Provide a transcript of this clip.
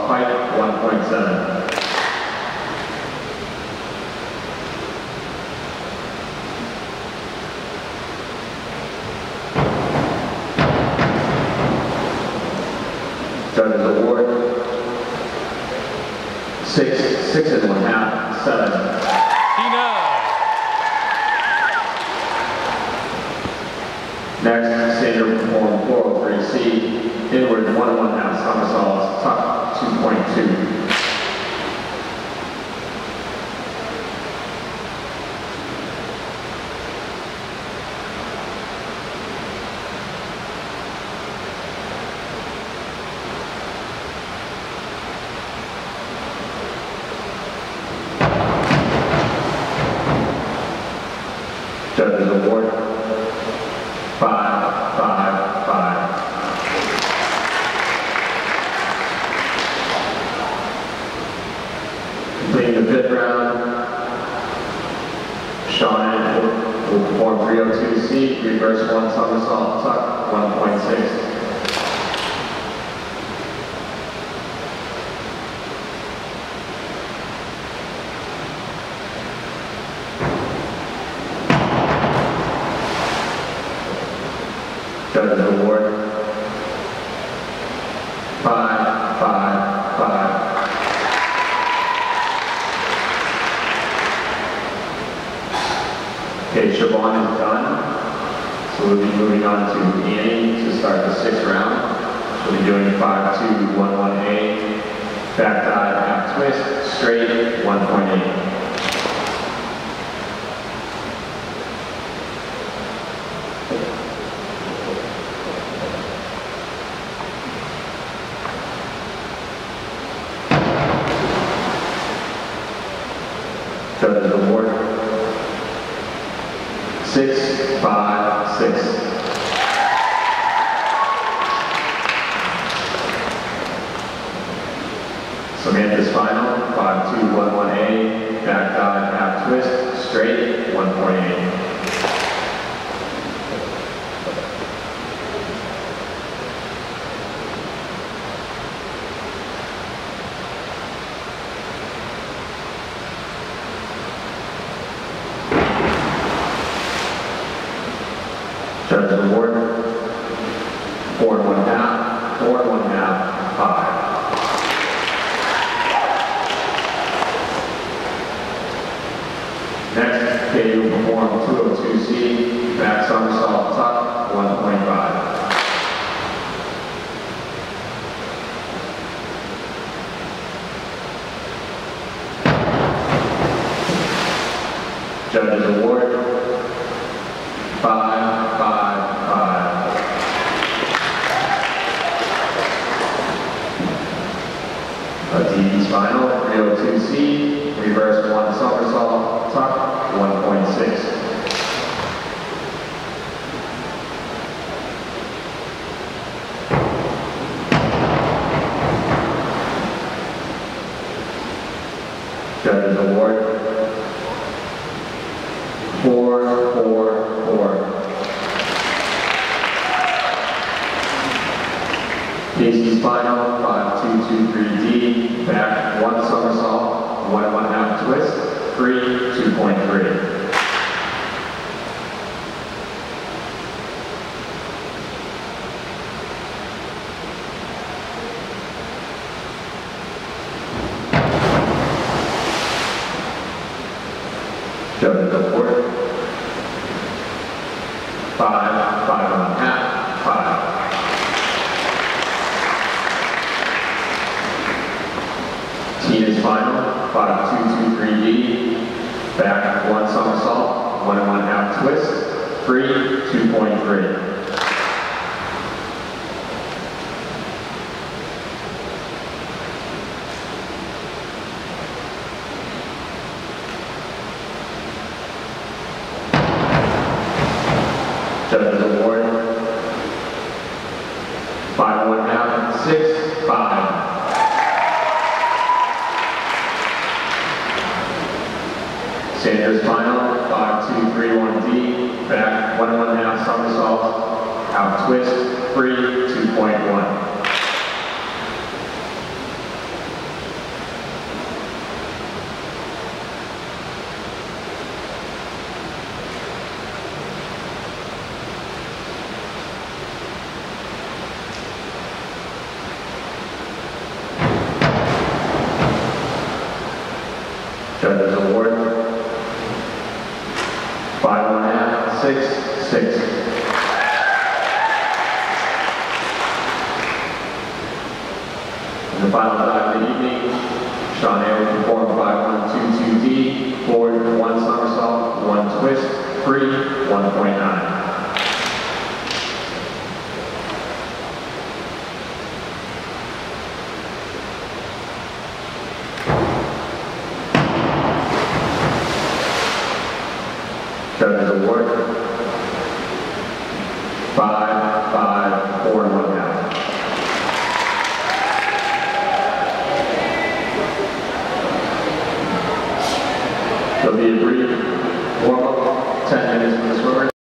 pipe 1.7. Judges award 6 6.5, 7. Next, Sandra performed 403C, inward 1.5 somersaults, tuck 2.2. Judges award 5, 5, 5. Completing the 5th round, Sean will perform 302C, reverse 1 somersault, tuck 1.6. Judges award 5, 5, 5. Okay, Siobhan is done. So we'll be moving on to Annie to start the 6th round. She'll be doing 5-2-1-1A, back dive, half twist, straight, 1.8. Judges award 6, 5, 6. Samantha's final 5-2-1-1A, back dive, half twist, straight, 1.8. Judges award 4 1/2, 4 1/2, 5. Next, Katie will perform 202C, back somersault, tuck 1.5. Judges award 5, 5, 5. TV's final, 302C, reverse 1 somersault, tuck 1.6. Judges award 4, 4, 4. Casey's final, 5-2-2-3D, back 1 somersault, 1 1/2 twist, free, 2.3. Judges award 5, 5 1/2, 5. Tina's final, 5-2-2-3D, back 1 somersault, 1 1/2 twist, free, 2.3. Judges award 5 1/2, 6, 5. Sandra's final, 5-2-3-1D, back 1 1/2 somersault, out twist, free, 2.1. Judges award. 5.5, 6, 6. In the final dive of the evening, Sean A will perform 5122D, forward 1 somersault, 1 twist, free, 1.9. Judges award. 5, 5, 4, 1 half. There'll be a brief warm-up, 10 minutes for the swimmer.